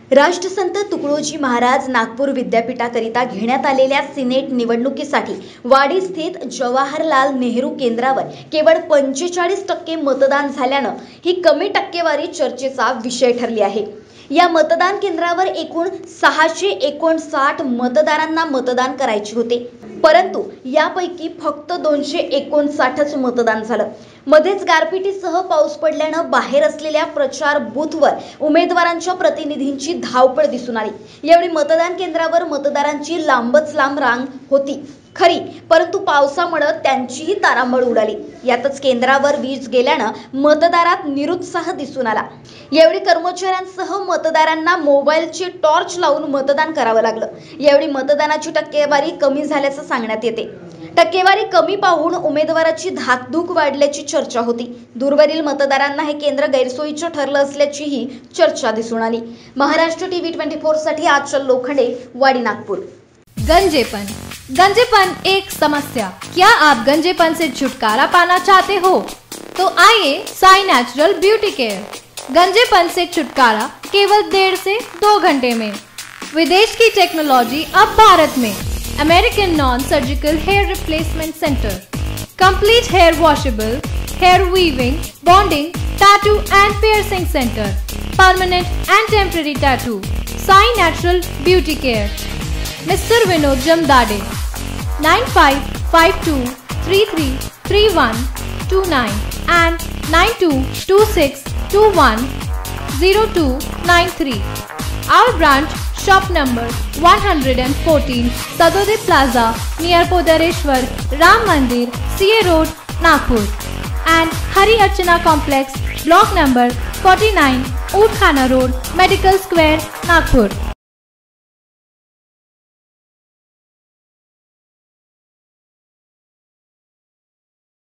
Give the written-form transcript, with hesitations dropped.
राष्ट्रसंत तुकडोजी महाराज नागपूर विद्यापीठाकरिता घेण्यात आलेल्या सिनेट निवडणुकीसाठी वाडी स्थित जवाहरलाल नेहरू केंद्रावर केवळ 45% मतदान झाल्यानं ही कमी टक्केवारी चर्चेचा विषय ठरली आहे। या मतदान केंद्रावर एकूण 659 मतदारांना मतदान करायचे होते, परंतु यापैकी फक्त 259च मतदान झालं। मध्येच गारपिटीसह पाऊस पडल्यानं बाहेर असलेल्या प्रचार बूथवर उमेदवारांच्या प्रतिनिधींची धावपळ दिसून आली। यावेळी मतदान केंद्रावर मतदारांची लांबच लांब रांग होती खरी, परंतु पावसामुळे त्यांचीही तारांबळ उडाली। यातच केंद्रावर वीज गेल्यानं मतदारात निरुत्साह दिसून आला। यावेळी कर्मचाऱ्यांसह मतदारांना मोबाईलचे टॉर्च लावून मतदान करावं लागलं। यावेळी मतदानाची टक्केवारी कमी झाल्याचं सांगण्यात येते। टक्केवारी कमी पाहून उमेदवाराची धाकधूक वाढल्याची चर्चा होती। दूरवरील मतदारांना हे केंद्र गैरसोयीचं ठरलं असल्याचीही चर्चा दिसून आली। महाराष्ट्र टीव्ही 24 साठी आचल लोखंडे, वाडी, नागपूर। गंजेपन एक समस्या। क्या आप गंजेपन से छुटकारा पाना चाहते हो? तो आइए साई नेचुरल ब्यूटी केयर। गंजेपन से छुटकारा केवल 1.5 से 2 घंटे में। विदेश की टेक्नोलॉजी अब भारत में। American non surgical hair replacement centre, complete hair washable, hair weaving, bonding, tattoo and piercing centre, permanent and temporary tattoo. Sai natural beauty care, mister Vinod Jamdade, 9552333129 and 9226210293. Our branch, shop number 114, Sadode Plaza, near Podareshwar Ram Mandir, CA Road, Nagpur, and Hari Archana Complex, block number 49, Oud Khana Road, Medical Square, Nagpur.